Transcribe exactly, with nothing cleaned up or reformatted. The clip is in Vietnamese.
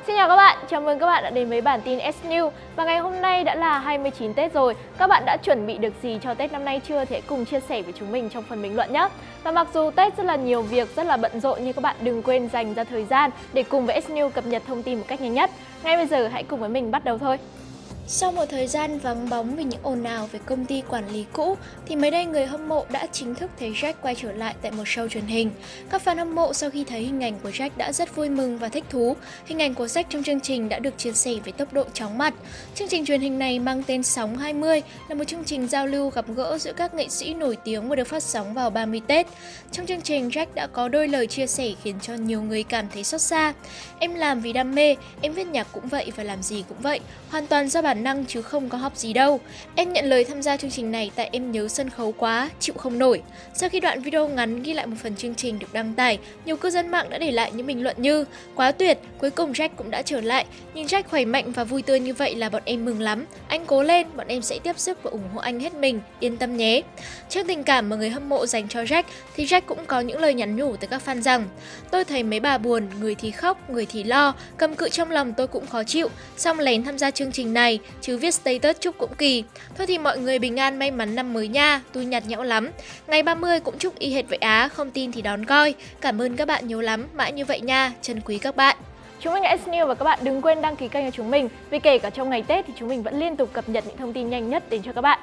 Xin chào các bạn, chào mừng các bạn đã đến với bản tin S News. Và ngày hôm nay đã là hai mươi chín Tết rồi. Các bạn đã chuẩn bị được gì cho Tết năm nay chưa thì hãy cùng chia sẻ với chúng mình trong phần bình luận nhé. Và mặc dù Tết rất là nhiều việc, rất là bận rộn, nhưng các bạn đừng quên dành ra thời gian để cùng với S News cập nhật thông tin một cách nhanh nhất. Ngay bây giờ hãy cùng với mình bắt đầu thôi. Sau một thời gian vắng bóng vì những ồn ào về công ty quản lý cũ, thì mới đây người hâm mộ đã chính thức thấy Jack quay trở lại tại một show truyền hình. Các fan hâm mộ sau khi thấy hình ảnh của Jack đã rất vui mừng và thích thú. Hình ảnh của Jack trong chương trình đã được chia sẻ với tốc độ chóng mặt. Chương trình truyền hình này mang tên Sóng hai mươi, là một chương trình giao lưu gặp gỡ giữa các nghệ sĩ nổi tiếng và được phát sóng vào ba mươi Tết. Trong chương trình, Jack đã có đôi lời chia sẻ khiến cho nhiều người cảm thấy xót xa. Em làm vì đam mê, em viết nhạc cũng vậy và làm gì cũng vậy, hoàn toàn do bản năng chứ không có học gì đâu. Em nhận lời tham gia chương trình này tại em nhớ sân khấu quá, chịu không nổi. Sau khi đoạn video ngắn ghi lại một phần chương trình được đăng tải, nhiều cư dân mạng đã để lại những bình luận như: quá tuyệt, cuối cùng Jack cũng đã trở lại. Nhìn Jack khỏe mạnh và vui tươi như vậy là bọn em mừng lắm. Anh cố lên, bọn em sẽ tiếp sức và ủng hộ anh hết mình, yên tâm nhé. Trước tình cảm mà người hâm mộ dành cho Jack, thì Jack cũng có những lời nhắn nhủ tới các fan rằng: tôi thấy mấy bà buồn, người thì khóc, người thì lo, cầm cự trong lòng tôi cũng khó chịu, xong lén tham gia chương trình này, chứ viết status chúc cũng kỳ. Thôi thì mọi người bình an may mắn năm mới nha, tôi nhạt nhẽo lắm. Ngày ba mươi cũng chúc y hệt vậy Á, không tin thì đón coi. Cảm ơn các bạn nhiều lắm, mãi như vậy nha, trân quý các bạn. Chúng mình là S News và các bạn đừng quên đăng ký kênh cho chúng mình, vì kể cả trong ngày Tết thì chúng mình vẫn liên tục cập nhật những thông tin nhanh nhất đến cho các bạn.